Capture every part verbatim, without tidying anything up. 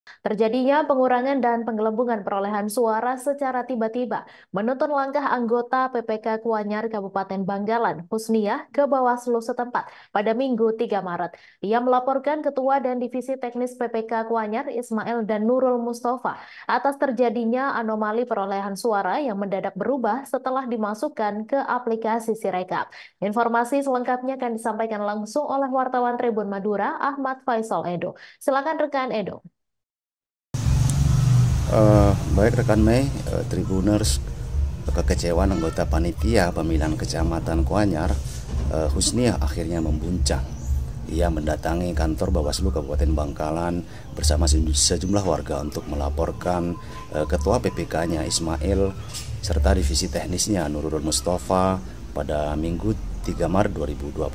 Terjadinya pengurangan dan penggelembungan perolehan suara secara tiba-tiba menuntun langkah anggota P P K Kuanyar Kabupaten Bangkalan, Husniah, ke Bawaslu setempat pada Minggu tiga Maret. Ia melaporkan Ketua dan Divisi Teknis P P K Kuanyar Ismail dan Nurul Mustafa atas terjadinya anomali perolehan suara yang mendadak berubah setelah dimasukkan ke aplikasi Sirekap. Informasi selengkapnya akan disampaikan langsung oleh wartawan Tribun Madura, Ahmad Faisal Edo. Silakan rekan Edo. Uh, baik rekan Mei, uh, Tribuners, kekecewaan anggota panitia pemilihan kecamatan Kuanyar, uh, Husniah akhirnya membuncang. Ia mendatangi kantor Bawaslu Kabupaten Bangkalan bersama sejumlah warga untuk melaporkan uh, Ketua P P K-nya Ismail serta divisi teknisnya Nurul Mustafa pada Minggu tiga Maret dua ribu dua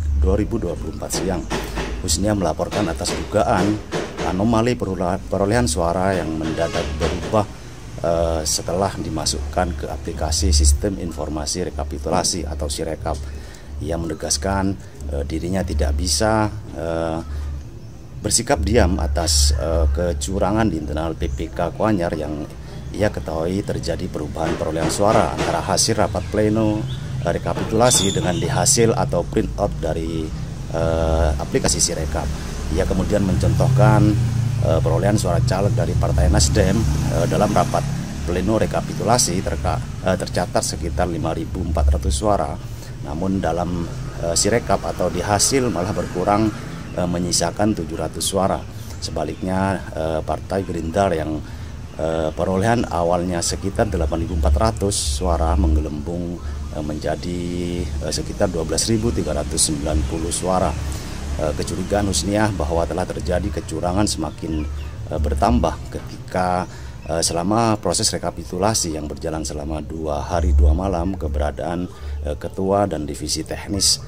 puluh empat siang. Husniah melaporkan atas dugaan anomali perolehan suara yang mendadak berubah uh, setelah dimasukkan ke aplikasi Sistem Informasi Rekapitulasi atau Sirekap. Ia menegaskan uh, dirinya tidak bisa uh, bersikap diam atas uh, kecurangan di internal P P K Kuanyar yang ia ketahui terjadi perubahan perolehan suara antara hasil rapat pleno uh, rekapitulasi dengan dihasil atau print out dari uh, aplikasi Sirekap. Ia kemudian mencontohkan uh, perolehan suara caleg dari Partai Nasdem uh, dalam rapat pleno rekapitulasi terka, uh, tercatat sekitar lima ribu empat ratus suara. Namun dalam uh, Sirekap atau di hasil malah berkurang uh, menyisakan tujuh ratus suara. Sebaliknya uh, Partai Gerindra yang uh, perolehan awalnya sekitar delapan ribu empat ratus suara menggelembung uh, menjadi uh, sekitar dua belas ribu tiga ratus sembilan puluh suara. Kecurigaan Husniah bahwa telah terjadi kecurangan semakin uh, bertambah ketika uh, selama proses rekapitulasi yang berjalan selama dua hari dua malam keberadaan uh, ketua dan divisi teknis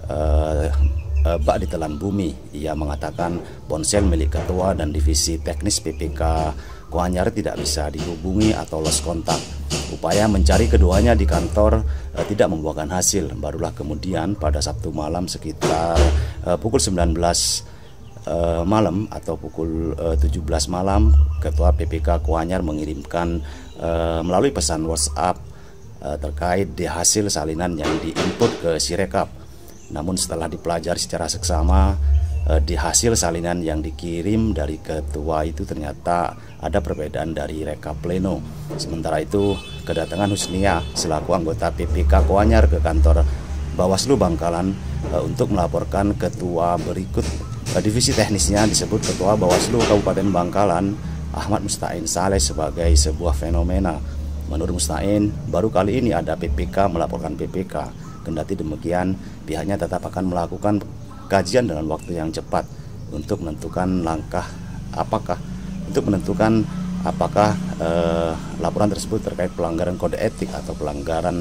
uh, uh, bak ditelan bumi. Ia mengatakan ponsel milik ketua dan divisi teknis P P K Kuanyar tidak bisa dihubungi atau lost kontak. Upaya mencari keduanya di kantor uh, tidak membuahkan hasil. Barulah kemudian pada Sabtu malam sekitar uh, pukul sembilan belas uh, malam atau pukul uh, tujuh belas malam, Ketua P P K Kuanyar mengirimkan uh, melalui pesan WhatsApp uh, terkait di hasil salinan yang diinput ke Sirekap. Namun setelah dipelajari secara seksama, uh, di hasil salinan yang dikirim dari ketua itu ternyata ada perbedaan dari rekap pleno. Sementara itu, kedatangan Husniah selaku anggota P P K Kuanyar ke kantor Bawaslu Bangkalan uh, untuk melaporkan ketua berikut. Uh, divisi teknisnya disebut Ketua Bawaslu Kabupaten Bangkalan, Ahmad Mustain Saleh, sebagai sebuah fenomena. Menurut Mustain, baru kali ini ada P P K melaporkan P P K. Kendati demikian, pihaknya tetap akan melakukan kajian dalam waktu yang cepat untuk menentukan langkah apakah untuk menentukan apakah eh, laporan tersebut terkait pelanggaran kode etik atau pelanggaran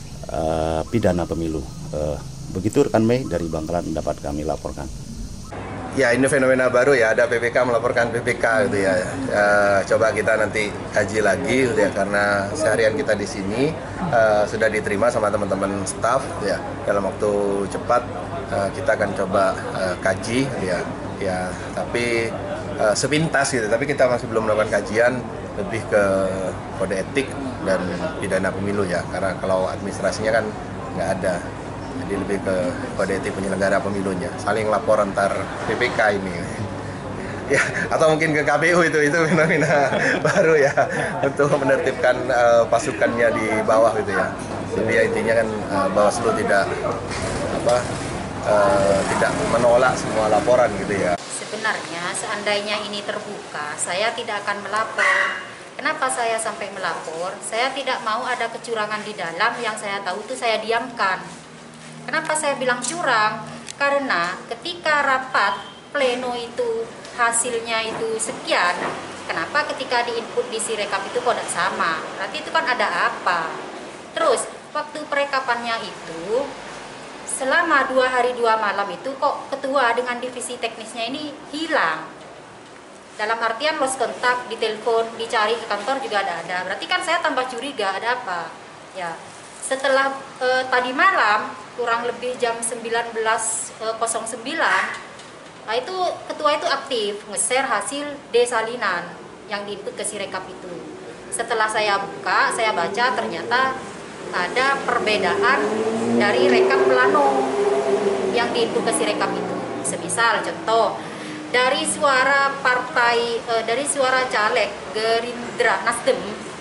eh, pidana pemilu. Eh, begitu rekan Mei dari Bangkalan dapat kami laporkan. Ya, ini fenomena baru ya, ada P P K melaporkan P P K gitu ya. E, coba kita nanti kaji lagi gitu ya, karena seharian kita di sini e, sudah diterima sama teman-teman staf gitu ya. Dalam waktu cepat e, kita akan coba e, kaji gitu ya. Ya, tapi e, sepintas gitu, tapi kita masih belum melakukan kajian lebih ke kode etik dan pidana pemilu ya. Karena kalau administrasinya kan nggak ada. Jadi lebih ke kode etik penyelenggara pemilunya, saling lapor antar P P K ini, ya, atau mungkin ke K P U itu itu fenomena baru ya untuk menertibkan uh, pasukannya di bawah gitu ya. Jadi ya intinya kan uh, Bawaslu tidak apa uh, tidak menolak semua laporan gitu ya. Sebenarnya seandainya ini terbuka, saya tidak akan melapor. Kenapa saya sampai melapor? Saya tidak mau ada kecurangan di dalam yang saya tahu itu saya diamkan. Kenapa saya bilang curang? Karena ketika rapat pleno itu hasilnya itu sekian, kenapa ketika diinput di Sirekap itu kok tidak sama? Berarti itu kan ada apa? Terus waktu perekapannya itu selama dua hari dua malam itu kok ketua dengan divisi teknisnya ini hilang. Dalam artian lost kontak, ditelepon, dicari ke kantor juga ada ada. Berarti kan saya tambah curiga ada apa? Ya. Setelah eh, tadi malam kurang lebih jam sembilan belas nol sembilan Nah, itu ketua itu aktif nge-share hasil desalinan yang diinput ke Sirekap itu. Setelah saya buka, saya baca ternyata ada perbedaan dari rekap plano yang diinput ke Sirekap itu. Semisal contoh, dari suara partai eh, dari suara caleg Gerindra Nasdem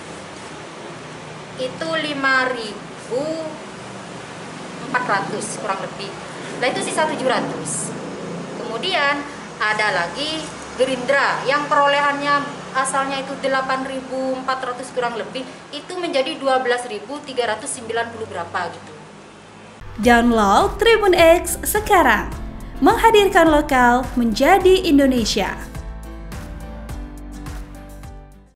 itu lima ribu empat ratus kurang lebih. Nah, itu sisa tujuh ratus. Kemudian ada lagi Gerindra yang perolehannya asalnya itu delapan ribu empat ratus kurang lebih, itu menjadi dua belas ribu tiga ratus sembilan puluh berapa gitu. Download Tribun X sekarang, menghadirkan lokal menjadi Indonesia.